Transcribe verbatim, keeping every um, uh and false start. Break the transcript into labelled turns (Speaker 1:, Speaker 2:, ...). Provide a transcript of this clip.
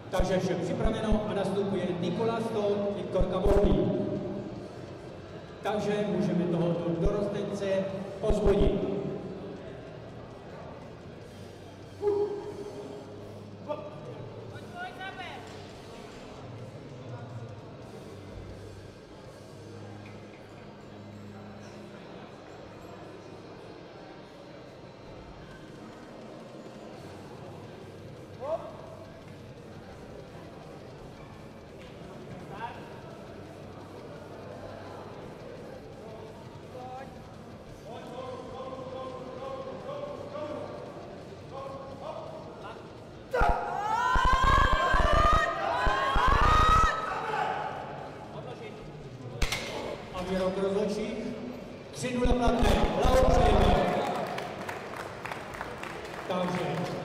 Speaker 1: Takže vše připraveno a nastupuje Nikola Stone, Viktor Kavolný. Takže můžeme tohoto dorostence pozvodit. A výrok rozhodčích tři nula platné, blahopřejeme. Takže